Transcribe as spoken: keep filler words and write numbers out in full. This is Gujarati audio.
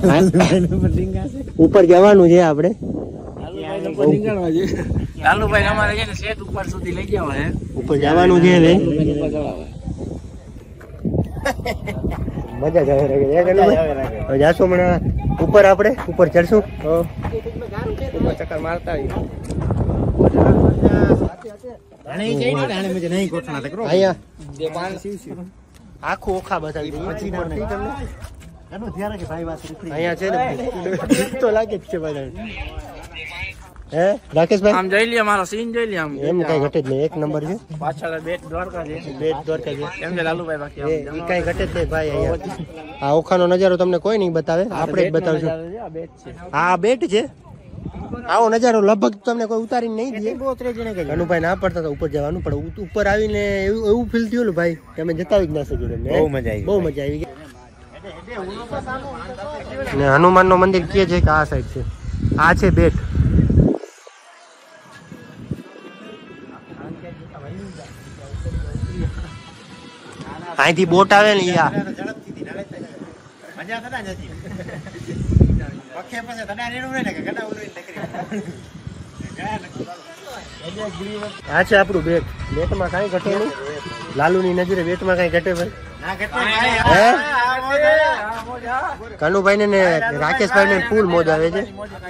ઉપર જવાનું છે આપણે. લાલુભાઈ અમારે છે ને સેટ ઉપર સુધી લઈ જવા હે. ઉપર જવાનું છે હવે. મજા જ આવે હવે જાશું હમણાં ઉપર, આપણે ઉપર ચડશું, ઉપર ચક્કર મારતા આખું ઓખા બતાવી અહીંયા છે ને તો લાગે જ છે બધા. હે રાકેશભાઈ આમ જોઈ લે, મારો સીન જોઈ લે. આમ એમ કઈ ઘટે જ નહીં, એક નંબર છે. પાછળ બેટ દ્વારકા છે, બેટ દ્વારકા છે એમ છે લાલુભાઈ. બાકી એ કઈ ઘટે જ નહીં ભાઈ. અહીંયા આ ઓખાનો નજારો તમને કોઈ નહીં બતાવે, આપણે જ બતાવશું. આ બેટ છે, આવો નજારો લગભગ તમને કોઈ ઉતારીને નહીં દે. અનુભાઈ ના પડતા હતા ઉપર જવાનું, પણ ઉપર આવીને એવું એવું ફીલ થયું ભાઈ કે અમે જતા જ ના શક્યું. બહુ મજા આવી, બહુ મજા આવી ગઈ. ને હનુમાન નું મંદિર કે છે કે આ સાઈડ છે, આ છે બેટ. અહીંથી બોટ આવે ને યા આ છે આપણું બેટ. બેટમાં કઈ ઘટે નહીં, લાલુ ની નજરે બેટમાં કઈ ઘટે ભાઈ. કનુભાઈ ને રાકેશભાઈ ને ફૂલ મોજ આવે છે.